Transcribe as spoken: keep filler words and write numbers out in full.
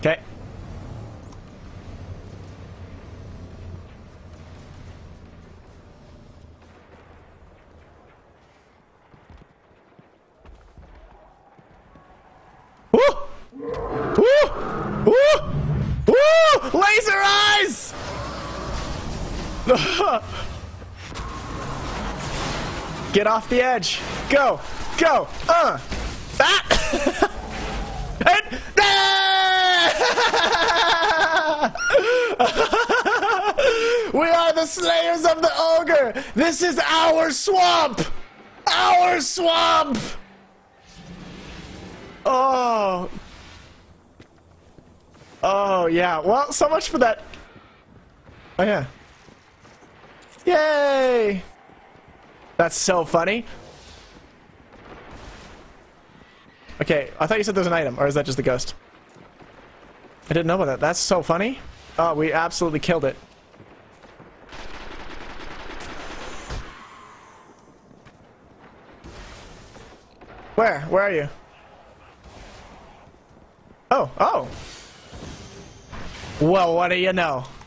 Okay. Woo! Woo! Woo! Woo! Laser eyes! Get off the edge. Go. Go. Uh. Ah! And, ah! We are the slayers of the ogre. This is our swamp. Our swamp. Oh. Oh, yeah. Well, so much for that. Oh, yeah. Yay. That's so funny. Okay, I thought you said there's an item, or is that just the ghost? I didn't know about that. That's so funny. Oh, we absolutely killed it. Where? Where are you? Oh, oh. Well, what do you know?